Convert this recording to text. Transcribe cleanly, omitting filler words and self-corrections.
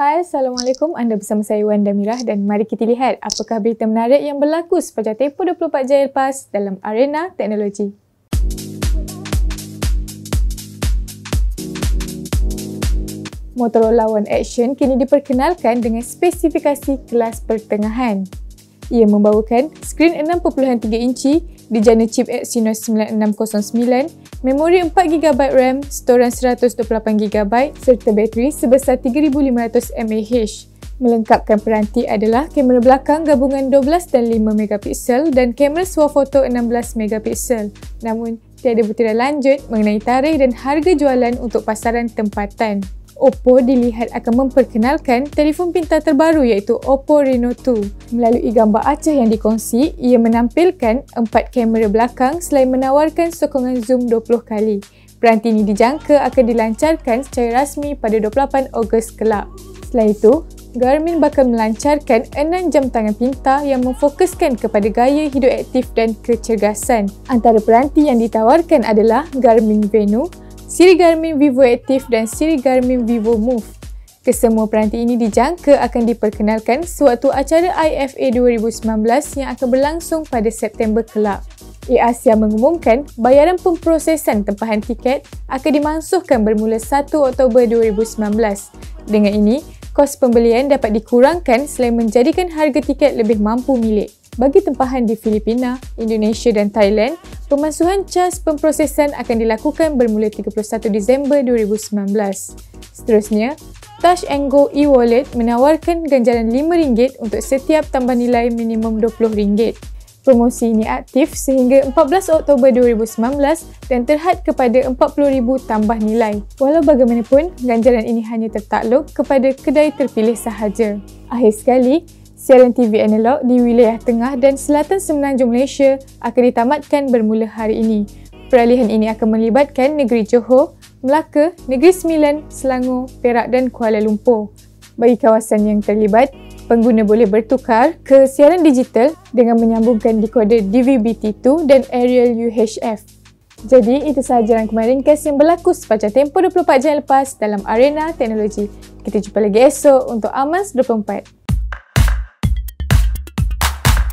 Hai, Assalamualaikum. Anda bersama saya Wanda Mirah dan mari kita lihat apakah berita menarik yang berlaku sepanjang tempoh 24 jam lepas dalam arena teknologi. Motorola One Action kini diperkenalkan dengan spesifikasi kelas pertengahan. Ia membawakan skrin 6.3 inci, dijana chip Exynos 9609, memori 4GB RAM, storan 128GB serta bateri sebesar 3500 mAh. Melengkapkan peranti adalah kamera belakang gabungan 12 dan 5MP dan kamera swafoto 16MP. Namun, tiada butiran lanjut mengenai tarikh dan harga jualan untuk pasaran tempatan. Oppo dilihat akan memperkenalkan telefon pintar terbaru iaitu Oppo Reno 2. Melalui gambar acah yang dikongsi, ia menampilkan 4 kamera belakang selain menawarkan sokongan zoom 20 kali. Peranti ini dijangka akan dilancarkan secara rasmi pada 28 Ogos kelak. Selain itu, Garmin bakal melancarkan 6 jam tangan pintar yang memfokuskan kepada gaya hidup aktif dan kecergasan. Antara peranti yang ditawarkan adalah Garmin Venu, siri Garmin Vivo Active dan siri Garmin Vivo Move. Kesemua peranti ini dijangka akan diperkenalkan sewaktu acara IFA 2019 yang akan berlangsung pada September kelak. AirAsia mengumumkan bayaran pemprosesan tempahan tiket akan dimansuhkan bermula 1 Oktober 2019. Dengan ini, kos pembelian dapat dikurangkan selain menjadikan harga tiket lebih mampu milik. Bagi tempahan di Filipina, Indonesia dan Thailand, pemansuhan cas pemprosesan akan dilakukan bermula 31 Disember 2019. Seterusnya, Touch & Go e-wallet menawarkan ganjaran RM5 untuk setiap tambah nilai minimum RM20. Promosi ini aktif sehingga 14 Oktober 2019 dan terhad kepada 40,000 tambah nilai. Walau bagaimanapun, ganjaran ini hanya tertakluk kepada kedai terpilih sahaja. Akhir sekali, siaran TV analog di wilayah tengah dan selatan Semenanjung Malaysia akan ditamatkan bermula hari ini. Peralihan ini akan melibatkan negeri Johor, Melaka, Negeri Sembilan, Selangor, Perak dan Kuala Lumpur. Bagi kawasan yang terlibat, pengguna boleh bertukar ke siaran digital dengan menyambungkan dekoder DVB-T2 dan aerial UHF. Jadi, itu sahaja rangkuman ringkas yang berlaku sepanjang tempoh 24 jam lepas dalam arena teknologi. Kita jumpa lagi esok untuk Amas 24.